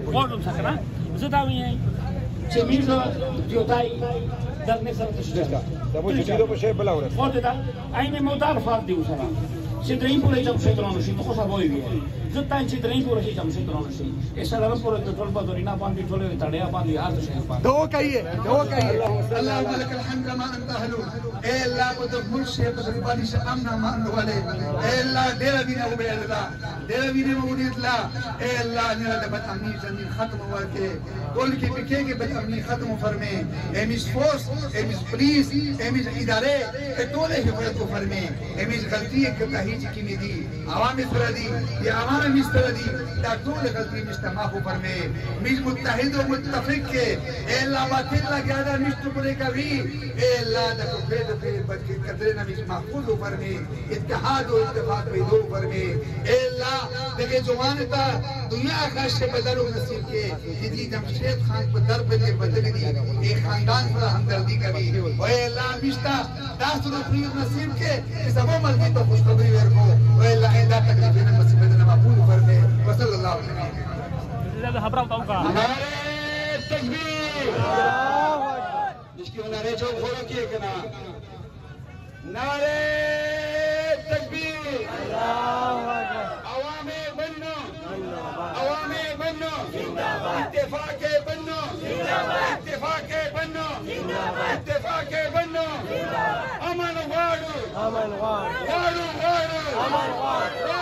غواړم سکنه زه دا وایم چې میرزا جوتای در نسل تشریح دا مو چې په شی بل اورس خو دا عین مودار فاض دی وسره چې درې پورې جمشید رانه شي نو خو سبوي وي زه تا چې درې پورې شي جمشید رانه شي ایسا لرم پورې د ټول بدورینا باندې ټولې تړیا باندې هر څه باندې دو کایه اللهم لك الحمد ما انت اهله اے اللہ کو تو ملک سے بدربانی سے امن مان والے اے اللہ ډېر وینه وبې الله ډېر وینه وبې الله اے اللہ نے د بد امنی زمین ختم ورکه ټول کې پکې کې بد امنی ختم فرمے اے مس فورس اے مس پولیس اے مس ادارے ټول حفاظت کو فرمے اے مس غلطی کہی کی میں دی عوام سره دی یا عوام مستر دی دا ټول غلطی مستماح فرمے مس متحد و متفق کے اے اللہ باطل لگا دا مست پورے کبھی اے اللہ دا کو فید بد کے قدر نہ مس محفوظ فرمے اتحاد و اتفاق پیدا فرمے اے اللہ دغه جوان تا دنیا آخرت سے بدل نصیب کے جدی جمشید خان پر در بدل بدل دی ایک خاندان پر ہمدردی کبھی اے اللہ مشتا داستو نصیب نصیب کے سبو ملکی تو خوشخبری ورکو اے اللہ اللہ تکلیفنا مصیبتنا مقبول فرمے وصلی اللہ علیہ وسلم زیادہ خبروں کا ہمارے تکبیر جس کی نعرے جو کھولو کیے کنا نعرے تکبیر عوام بنو عوام بنو اتفاق بنو اتفاق بنو اتفاق بنو امن غواړو امن غواړو غواړو امن غواړو